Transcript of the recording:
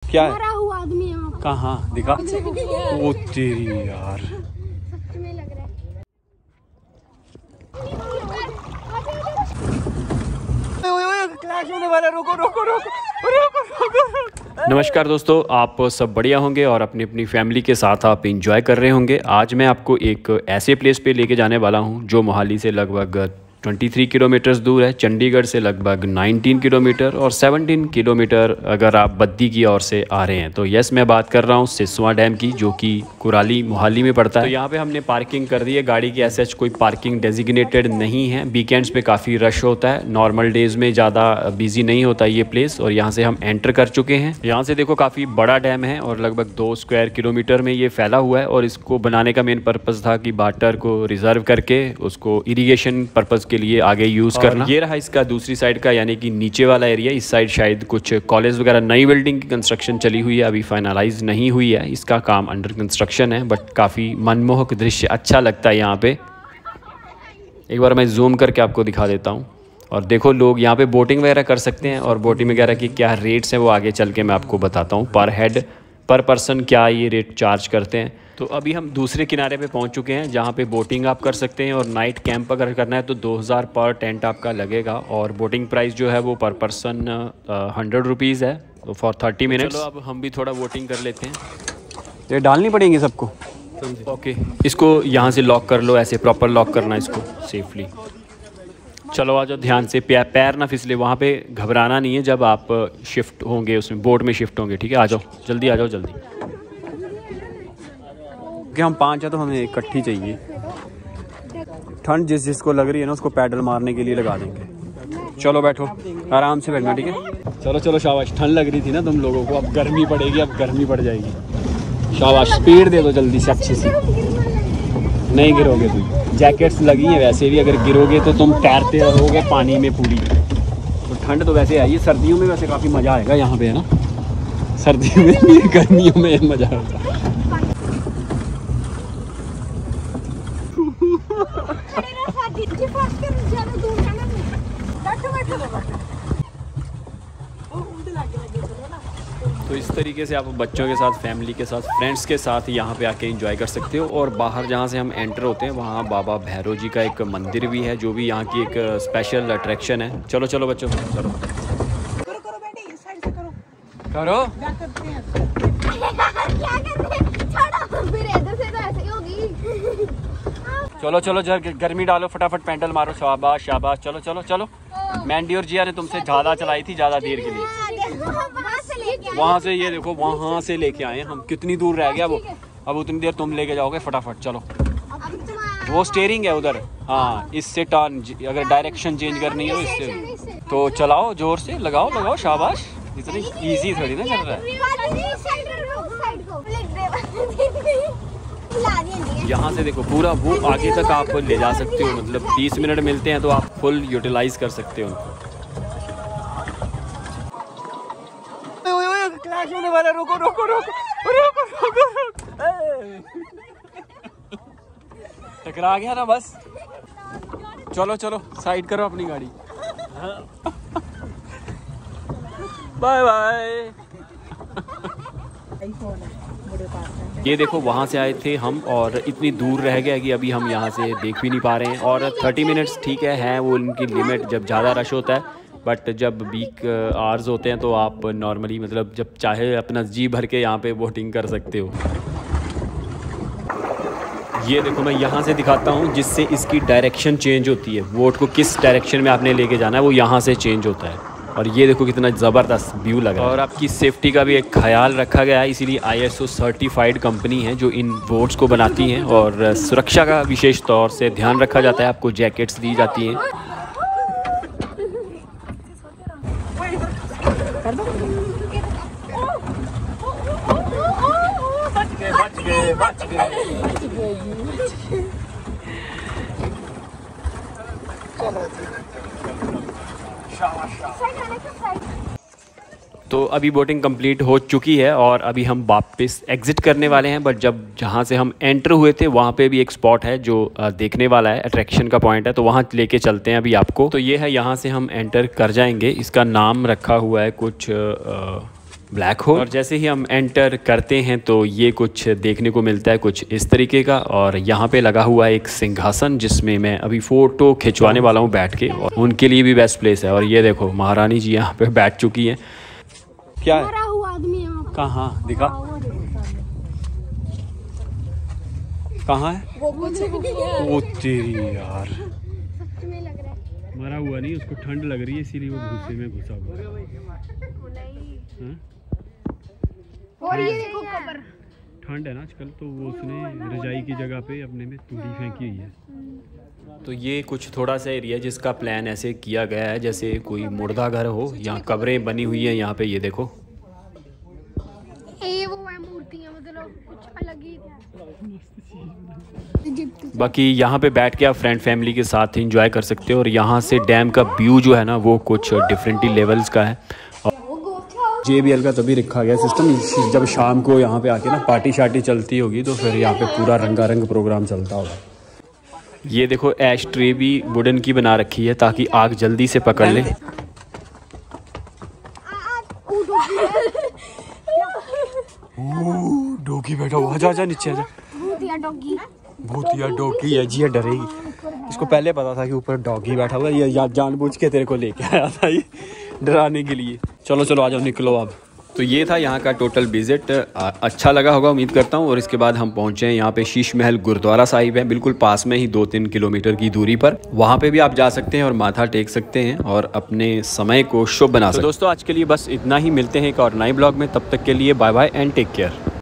क्या है? मरा हुआ आदमी यहाँ। कहाँ दिखा? ओ तेरी यार। सच में लग रहा है। नमस्कार दोस्तों, आप सब बढ़िया होंगे और अपनी अपनी फैमिली के साथ आप इंजॉय कर रहे होंगे। आज मैं आपको एक ऐसे प्लेस पे लेके जाने वाला हूँ जो मोहाली से लगभग 23 किलोमीटर दूर है, चंडीगढ़ से लगभग 19 किलोमीटर और 17 किलोमीटर अगर आप बद्दी की ओर से आ रहे हैं तो यस, मैं बात कर रहा हूँ सिसवा डैम की, जो कि कुराली मोहाली में पड़ता है। तो यहाँ पे हमने पार्किंग कर दी है गाड़ी की। ऐसे कोई पार्किंग डेजिग्नेटेड नहीं है। वीकेंड्स पे काफ़ी रश होता है, नॉर्मल डेज में ज़्यादा बिजी नहीं होता ये प्लेस। और यहाँ से हम एंटर कर चुके हैं। यहाँ से देखो काफ़ी बड़ा डैम है और लगभग 2 स्क्वायर किलोमीटर में ये फैला हुआ है। और इसको बनाने का मेन पर्पज़ था कि वाटर को रिजर्व करके उसको इरीगेशन पर्पज़ के लिए आगे यूज़ करना। ये रहा इसका दूसरी साइड का यानी कि नीचे वाला एरिया। इस साइड शायद कुछ कॉलेज वगैरह, नई बिल्डिंग की कंस्ट्रक्शन चली हुई है, अभी फाइनलाइज नहीं हुई है, इसका काम अंडर कंस्ट्रक्शन है। बट काफ़ी मनमोहक दृश्य अच्छा लगता है यहाँ पे। एक बार मैं जूम करके आपको दिखा देता हूँ। और देखो लोग यहाँ पे बोटिंग वगैरह कर सकते हैं और बोटिंग वगैरह की क्या रेट्स हैं वो आगे चल के मैं आपको बताता हूँ। पर हेड पर पर्सन क्या ये रेट चार्ज करते हैं। तो अभी हम दूसरे किनारे पे पहुंच चुके हैं जहां पे बोटिंग आप कर सकते हैं। और नाइट कैंप अगर करना है तो 2000 पर टेंट आपका लगेगा। और बोटिंग प्राइस जो है वो पर पर्सन 100 रुपीज़ है, तो फॉर 30 मिनट्स। चलो अब हम भी थोड़ा बोटिंग कर लेते हैं। ये डालनी पड़ेंगी सबको। ओके, इसको यहाँ से लॉक कर लो, ऐसे प्रॉपर लॉक करना इसको सेफली। चलो आ जाओ, ध्यान से पैर ना फिसले। वहाँ पे घबराना नहीं है जब आप शिफ्ट होंगे, उसमें बोट में शिफ्ट होंगे। ठीक है, आ जाओ जल्दी, आ जाओ जल्दी। कि हम 5 हैं तो हमें इकट्ठी चाहिए। ठंड जिसको लग रही है ना उसको पैडल मारने के लिए लगा देंगे। चलो बैठो, आराम से बैठना। ठीक है, चलो चलो, शाबाश। ठंड लग रही थी ना तुम लोगों को, अब गर्मी पड़ेगी, अब गर्मी पड़ जाएगी। शाबाश, स्पीड दे दो जल्दी से, अच्छे से। नहीं गिरोगे तुम, जैकेट्स लगी हैं वैसे भी। अगर गिरोगे तो तुम तैरते रहोगे पानी में पूरी। तो ठंड तो वैसे आई है, सर्दियों में वैसे काफ़ी मज़ा आएगा यहाँ पे, है ना। सर्दियों में भी, गर्मियों में मज़ा आएगा। तो इस तरीके से आप बच्चों के साथ, फैमिली के साथ, फ्रेंड्स के साथ यहाँ पे आके एंजॉय कर सकते हो। और बाहर जहाँ से हम एंटर होते हैं वहाँ बाबा भैरव जी का एक मंदिर भी है, जो भी यहाँ की एक स्पेशल अट्रैक्शन है। चलो चलो बच्चों, चलो करो बेटी, इस साइड से करो। करो क्या करते हैं? फिर इधर से तो ऐसे ही होगी। चलो चलो जरा गर्मी डालो, फटाफट पैंडल मारो। शाबाश शाबाश, चलो चलो चलो। मैंडी और जिया ने तुमसे ज़्यादा चलाई थी, ज़्यादा देर के लिए। वहाँ से ये देखो, वहाँ से लेके आए हम। कितनी दूर रह गया वो, अब उतनी देर तुम लेके जाओगे। फटाफट चलो। वो स्टीयरिंग है उधर, हाँ, इससे टर्न, अगर डायरेक्शन चेंज करनी है इससे। तो चलाओ, जोर से लगाओ लगाओ, शाबाश। इतनी इजी थोड़ी ना चल रहा है। यहाँ से देखो पूरा वो आगे तक आप ले जा सकते हो। मतलब 30 मिनट मिलते हैं तो आप फुल यूटिलाइज कर सकते हो उनको। क्लैश होने वाला, रुको रुको रुको रुको रुको। टकरा गया ना, बस। चलो चलो, साइड करो अपनी गाड़ी। Bye bye. ये देखो वहाँ से आए थे हम और इतनी दूर रह गया कि अभी हम यहाँ से देख भी नहीं पा रहे हैं। और 30 मिनट्स ठीक है वो उनकी लिमिट जब ज़्यादा रश होता है। बट जब वीक आवर्स होते हैं तो आप नॉर्मली, मतलब जब चाहे अपना जी भर के यहाँ पे बोटिंग कर सकते हो। ये देखो मैं यहाँ से दिखाता हूँ, जिससे इसकी डायरेक्शन चेंज होती है। बोट को किस डायरेक्शन में आपने लेके जाना है वो यहाँ से चेंज होता है। और ये देखो कितना ज़बरदस्त व्यू लगा। और आपकी सेफ्टी का भी एक ख्याल रखा गया है, इसीलिए ISO सर्टिफाइड कंपनी है जो इन बोट्स को बनाती हैं। और सुरक्षा का विशेष तौर से ध्यान रखा जाता है, आपको जैकेट्स दी जाती हैं। बच गए। तो अभी बोटिंग कंप्लीट हो चुकी है और अभी हम वापस एग्ज़िट करने वाले हैं। बट जब जहाँ से हम एंटर हुए थे वहाँ पे भी एक स्पॉट है जो देखने वाला है, अट्रैक्शन का पॉइंट है, तो वहाँ लेके चलते हैं अभी आपको। तो ये है, यहाँ से हम एंटर कर जाएंगे। इसका नाम रखा हुआ है कुछ ब्लैक होल। और जैसे ही हम एंटर करते हैं तो ये कुछ देखने को मिलता है कुछ इस तरीके का। और यहाँ पे लगा हुआ है एक सिंहासन जिसमें मैं अभी फ़ोटो खिंचवाने वाला हूँ बैठ के, और उनके लिए भी बेस्ट प्लेस है। और ये देखो महारानी जी यहाँ पे बैठ चुकी हैं। क्या है? मरा हुआ आदमी यहाँ पे। कहाँ दिखा? कहाँ है? वो तेरी यार, सच में लग रहा है। मरा हुआ नहीं, उसको ठंड लग रही है इसीलिए वो भूसे में घुसा हुआ है। और ये देखो कब्र। ठंड है ना आजकल, तो वो उसने रजाई की जगह पे अपने में तूड़ी फेंकी हुई है। तो ये कुछ थोड़ा सा एरिया जिसका प्लान ऐसे किया गया है जैसे कोई मुर्दा घर हो। यहाँ कब्रें बनी हुई हैं यहाँ पे, ये देखो। ये वो है मूर्तियाँ, मतलब कुछ अलग ही है। बाकी यहाँ पे बैठ के आप फ्रेंड फैमिली के साथ एंजॉय कर सकते हो। और यहाँ से डैम का व्यू जो है ना वो कुछ डिफरेंट ही लेवल्स का है। JBL का तभी रखा गया सिस्टम, जब शाम को यहाँ पे आके ना पार्टी शार्टी चलती होगी तो फिर यहाँ पे पूरा रंगारंग प्रोग्राम चलता होगा। ये देखो ऐश ट्रे भी वुडन की बना रखी है ताकि आग जल्दी से पकड़ ले। डॉगी बैठा हुआ, आजा नीचे आजा। भूतिया डॉगी है जी, डरेगी। इसको पहले पता था कि ऊपर डॉगी बैठा हुआ है, ये जानबूझ के तेरे को लेके आया था ये डराने के लिए। चलो चलो आ जाओ, निकलो अब। तो ये था यहाँ का टोटल विजिट। अच्छा लगा होगा उम्मीद करता हूँ। और इसके बाद हम पहुँचे हैं यहाँ पे शीश महल गुरुद्वारा साहिब है, बिल्कुल पास में ही 2-3 किलोमीटर की दूरी पर। वहाँ पे भी आप जा सकते हैं और माथा टेक सकते हैं और अपने समय को शुभ बना सकते हैं। दोस्तों आज के लिए बस इतना ही, मिलते हैं एक और नए ब्लॉग में। तब तक के लिए bye bye and take care.